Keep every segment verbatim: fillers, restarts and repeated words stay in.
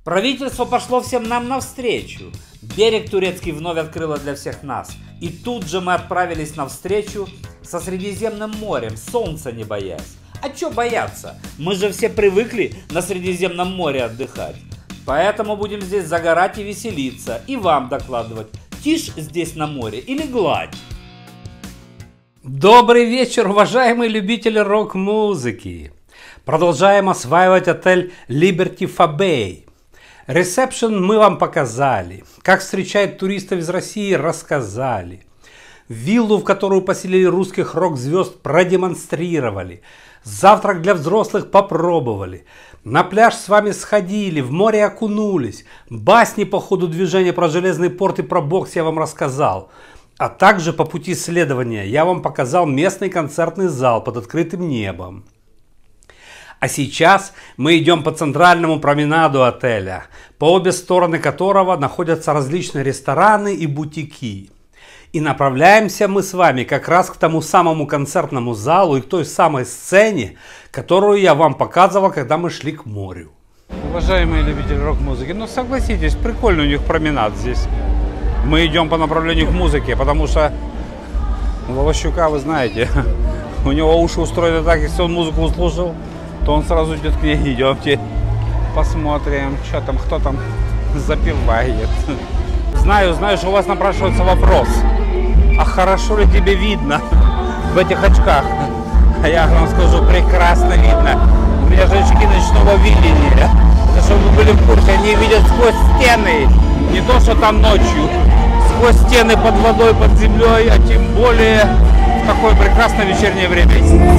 Правительство пошло всем нам навстречу. Берег турецкий вновь открыло для всех нас. И тут же мы отправились навстречу со Средиземным морем, солнца не боясь. А чё бояться? Мы же все привыкли на Средиземном море отдыхать. Поэтому будем здесь загорать и веселиться, и вам докладывать, тишь здесь на море или гладь. Добрый вечер, уважаемые любители рок-музыки. Продолжаем осваивать отель Liberty Fabay. Ресепшн мы вам показали. Как встречать туристов из России, рассказали. Виллу, в которую поселили русских рок-звезд, продемонстрировали. Завтрак для взрослых попробовали. На пляж с вами сходили, в море окунулись. Басни по ходу движения про железный порт и про бокс я вам рассказал. А также по пути исследования я вам показал местный концертный зал под открытым небом. А сейчас мы идем по центральному променаду отеля, по обе стороны которого находятся различные рестораны и бутики. И направляемся мы с вами как раз к тому самому концертному залу и к той самой сцене, которую я вам показывал, когда мы шли к морю. Уважаемые любители рок-музыки, ну согласитесь, прикольный у них променад здесь. Мы идем по направлению к музыке, потому что Волощука, вы знаете, у него уши устроены так, если он музыку услышал, то он сразу идет к ней. Идемте посмотрим, что там, кто там запевает. Знаю, знаю, что у вас напрашивается вопрос. А хорошо ли тебе видно в этих очках? А я вам скажу, прекрасно видно. У меня же очки ночного видения. Это чтобы вы были в курсе, они видят сквозь стены. Не то, что там ночью. Сквозь стены под водой, под землей, а тем более в такое прекрасное вечернее время.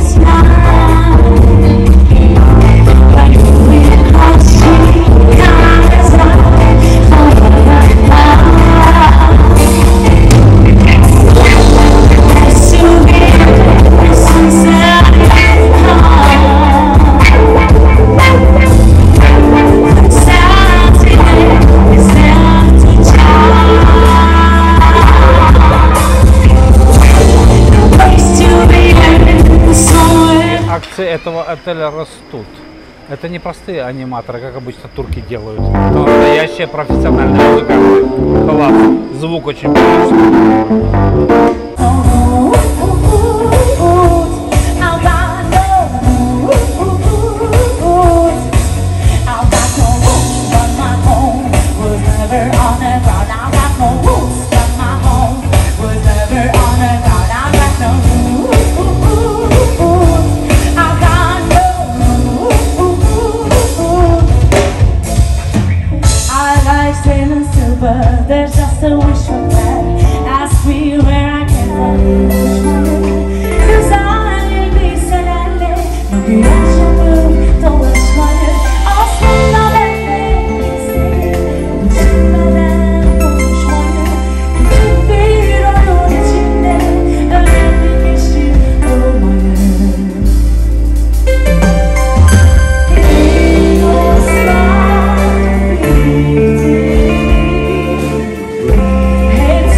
Акции этого отеля растут. Это не простые аниматоры, как обычно турки делают. Это настоящие профессиональные музыканты. Класс. Звук очень приличный. There's just a wish of that. Ask me where I can find it. Cause I'll be sadly. No, you don't don't wish my head. I'll spend my day. Don't spend my day. Don't wish my head. You be on your chin. And let me kiss you over my head. Ain't no smile. It's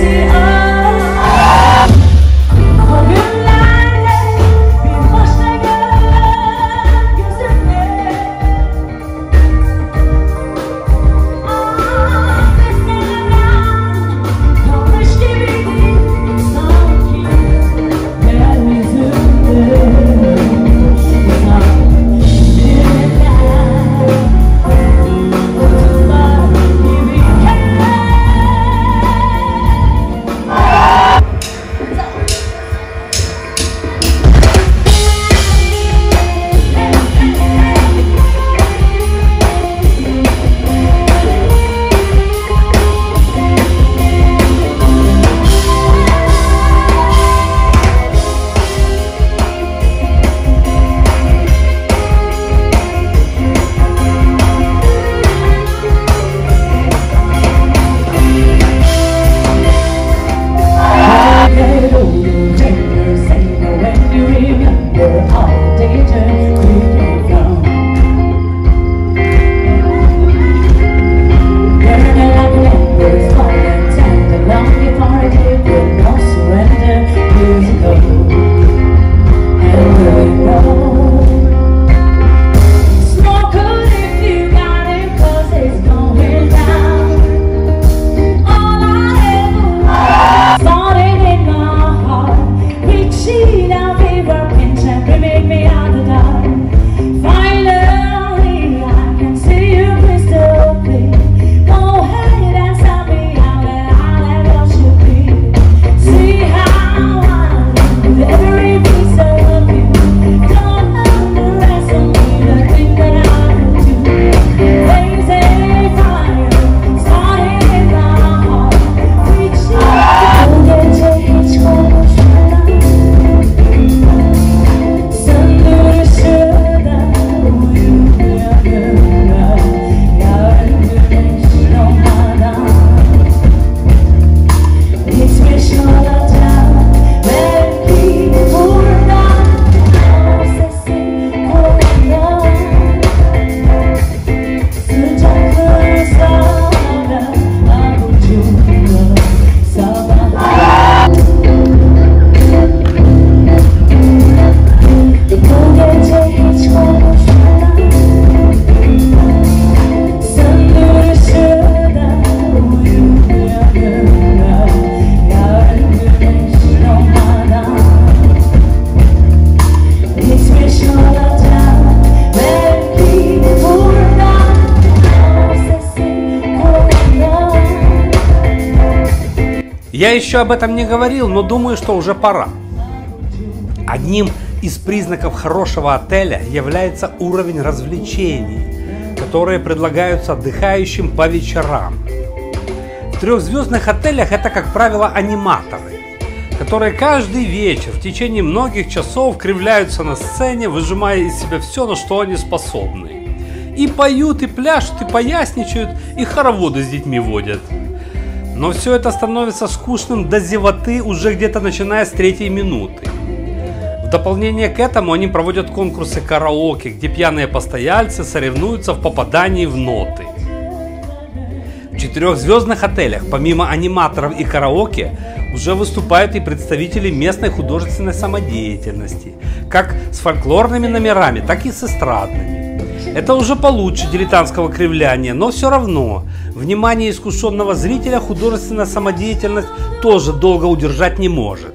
Я еще об этом не говорил, но думаю, что уже пора. Одним из признаков хорошего отеля является уровень развлечений, которые предлагаются отдыхающим по вечерам. В трехзвездных отелях это, как правило, аниматоры, которые каждый вечер в течение многих часов кривляются на сцене, выжимая из себя все, на что они способны. И поют, и пляшут, и поясничают, и хороводы с детьми водят. Но все это становится скучным до зевоты уже где-то начиная с третьей минуты. В дополнение к этому они проводят конкурсы караоке, где пьяные постояльцы соревнуются в попадании в ноты. В четырехзвездных отелях, помимо аниматоров и караоке, уже выступают и представители местной художественной самодеятельности, как с фольклорными номерами, так и с эстрадными. Это уже получше дилетантского кривляния, но все равно внимание искушенного зрителя художественная самодеятельность тоже долго удержать не может.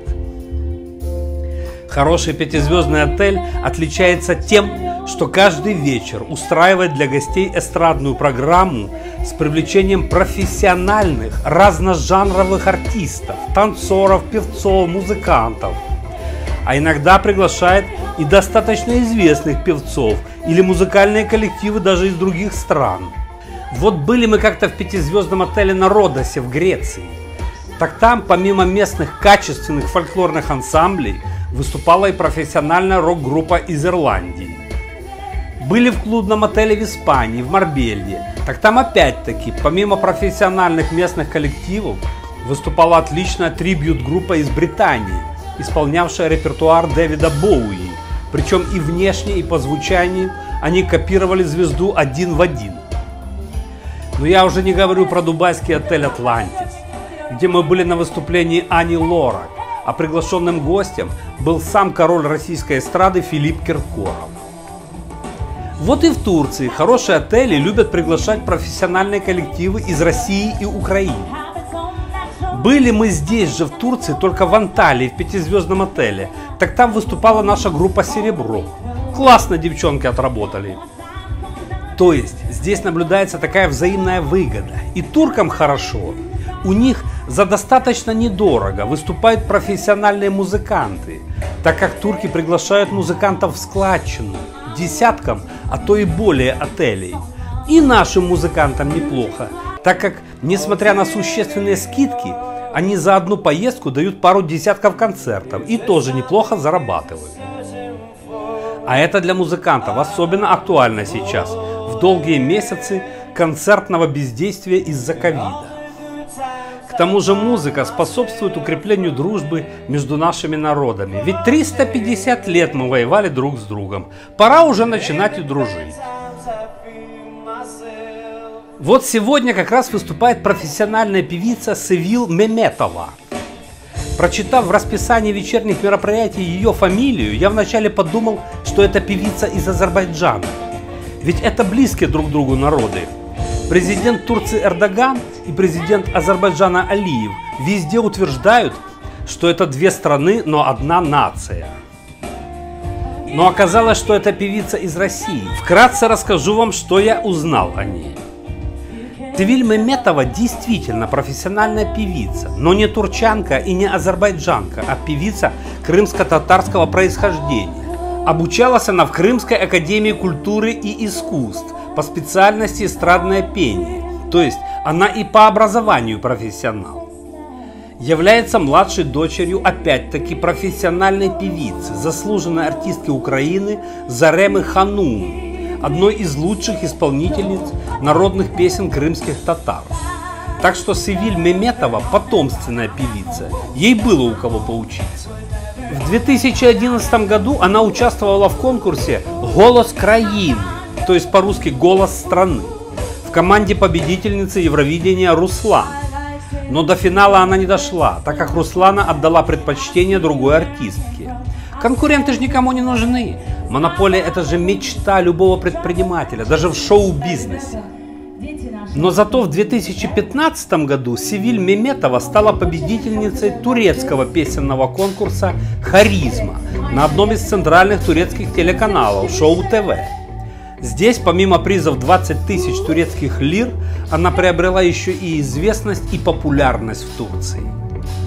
Хороший пятизвездный отель отличается тем, что каждый вечер устраивает для гостей эстрадную программу с привлечением профессиональных разножанровых артистов, танцоров, певцов, музыкантов. А иногда приглашает и достаточно известных певцов или музыкальные коллективы даже из других стран. Вот были мы как-то в пятизвездном отеле на Родосе в Греции. Так там, помимо местных качественных фольклорных ансамблей, выступала и профессиональная рок-группа из Ирландии. Были в клубном отеле в Испании, в Марбелье. Так там опять-таки, помимо профессиональных местных коллективов, выступала отличная трибьют-группа из Британии, исполнявшая репертуар Дэвида Боуи. Причем и внешне, и по звучанию они копировали звезду один в один. Но я уже не говорю про дубайский отель «Атлантис», где мы были на выступлении Ани Лорак, а приглашенным гостем был сам король российской эстрады Филипп Киркоров. Вот и в Турции хорошие отели любят приглашать профессиональные коллективы из России и Украины. Были мы здесь же в Турции, только в Анталии, в пятизвездном отеле. Так там выступала наша группа «Серебро». Классно девчонки отработали. То есть здесь наблюдается такая взаимная выгода. И туркам хорошо. У них за достаточно недорого выступают профессиональные музыканты, так как турки приглашают музыкантов в складчину, десяткам, а то и более отелей. И нашим музыкантам неплохо, так как, несмотря на существенные скидки, они за одну поездку дают пару десятков концертов и тоже неплохо зарабатывают. А это для музыкантов особенно актуально сейчас, в долгие месяцы концертного бездействия из-за ковида. К тому же музыка способствует укреплению дружбы между нашими народами. Ведь триста пятьдесят лет мы воевали друг с другом. Пора уже начинать и дружить. Вот сегодня как раз выступает профессиональная певица Севил Меметова. Прочитав в расписании вечерних мероприятий ее фамилию, я вначале подумал, что это певица из Азербайджана. Ведь это близкие друг другу народы. Президент Турции Эрдоган и президент Азербайджана Алиев везде утверждают, что это две страны, но одна нация. Но оказалось, что это певица из России. Вкратце расскажу вам, что я узнал о ней. Севил Меметова действительно профессиональная певица, но не турчанка и не азербайджанка, а певица крымско-татарского происхождения. Обучалась она в Крымской академии культуры и искусств по специальности эстрадное пение, то есть она и по образованию профессионал. Является младшей дочерью опять-таки профессиональной певицы, заслуженной артистки Украины Заремы Ханум, одной из лучших исполнительниц народных песен крымских татар. Так что Севил Меметова потомственная певица, ей было у кого поучиться. В две тысячи одиннадцатом году она участвовала в конкурсе «Голос краины», то есть по-русски «Голос страны», в команде победительницы Евровидения Руслан. Но до финала она не дошла, так как Руслана отдала предпочтение другой артистке. Конкуренты же никому не нужны. Монополия – это же мечта любого предпринимателя, даже в шоу-бизнесе. Но зато в две тысячи пятнадцатом году Севил Меметова стала победительницей турецкого песенного конкурса «Харизма» на одном из центральных турецких телеканалов Шоу ТВ. Здесь, помимо призов двадцать тысяч турецких лир, она приобрела еще и известность и популярность в Турции.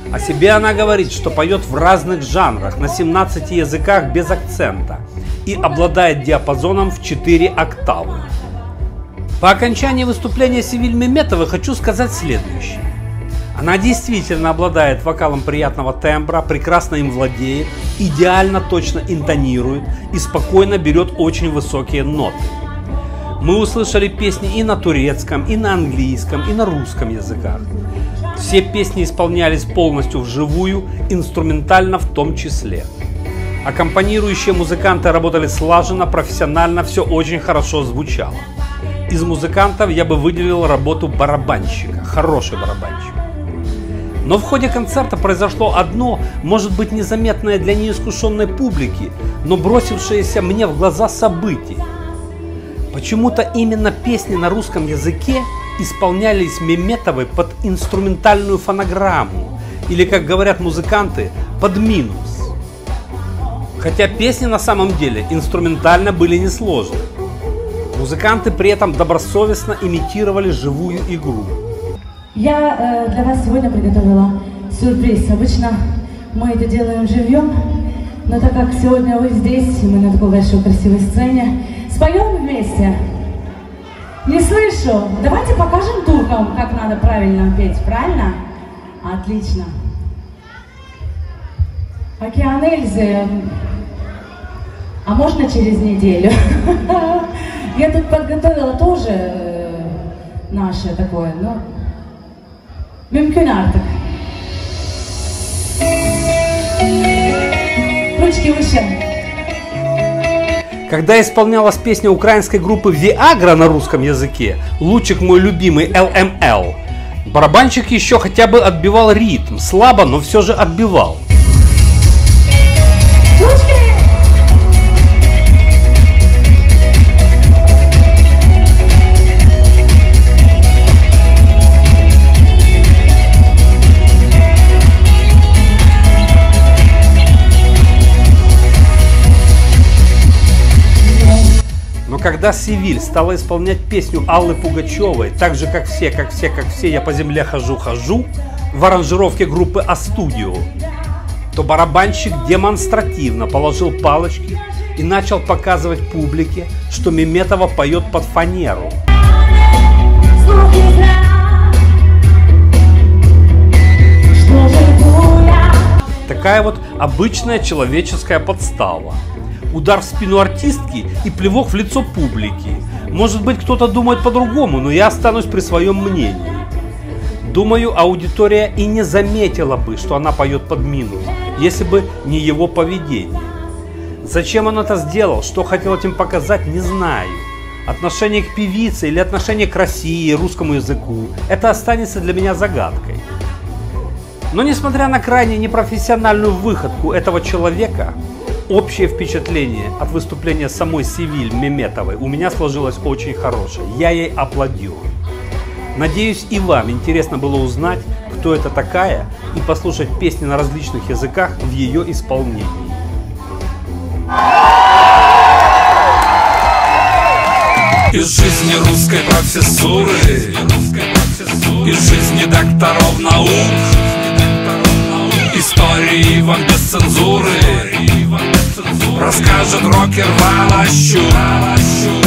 О себе она говорит, что поет в разных жанрах, на семнадцати языках без акцента и обладает диапазоном в четыре октавы. По окончании выступления Севиль Меметовой хочу сказать следующее. Она действительно обладает вокалом приятного тембра, прекрасно им владеет, идеально точно интонирует и спокойно берет очень высокие ноты. Мы услышали песни и на турецком, и на английском, и на русском языках. Все песни исполнялись полностью вживую, инструментально в том числе. Аккомпанирующие музыканты работали слаженно, профессионально, все очень хорошо звучало. Из музыкантов я бы выделил работу барабанщика, хороший барабанщик. Но в ходе концерта произошло одно, может быть, незаметное для неискушенной публики, но бросившееся мне в глаза событие. Почему-то именно песни на русском языке исполнялись Меметовой под инструментальную фонограмму, или, как говорят музыканты, под минус. Хотя песни на самом деле инструментально были несложны. Музыканты при этом добросовестно имитировали живую игру. Я э, для вас сегодня приготовила сюрприз. Обычно мы это делаем живьем, но так как сегодня вы здесь, и мы на такой большой красивой сцене, споем вместе. Не слышу. Давайте покажем туркам, как надо правильно петь, правильно? Отлично. Океан Эльзы. А можно через неделю? Я тут подготовила тоже наше такое, но... Mümkün artık. Ручки выше. Когда исполнялась песня украинской группы Viagra на русском языке, «Лучик мой любимый эл эм эл», барабанщик еще хотя бы отбивал ритм, слабо, но все же отбивал. Ручки! Но когда Севиль стала исполнять песню Аллы Пугачевой, так же как все, как все, как все, я по земле хожу-хожу, в аранжировке группы А-Студио, то барабанщик демонстративно положил палочки и начал показывать публике, что Меметова поет под фанеру. Такая вот обычная человеческая подстава. Удар в спину артистки и плевок в лицо публики. Может быть, кто-то думает по-другому, но я останусь при своем мнении. Думаю, аудитория и не заметила бы, что она поет под минус, если бы не его поведение. Зачем он это сделал, что хотел этим показать, не знаю. Отношение к певице или отношение к России, русскому языку, это останется для меня загадкой. Но несмотря на крайне непрофессиональную выходку этого человека, общее впечатление от выступления самой Севиль Меметовой у меня сложилось очень хорошее. Я ей аплодирую. Надеюсь, и вам интересно было узнать, кто это такая, и послушать песни на различных языках в ее исполнении. Из жизни русской профессуры, из жизни докторов наук, истории вам без цензуры расскажет рокер Волощук.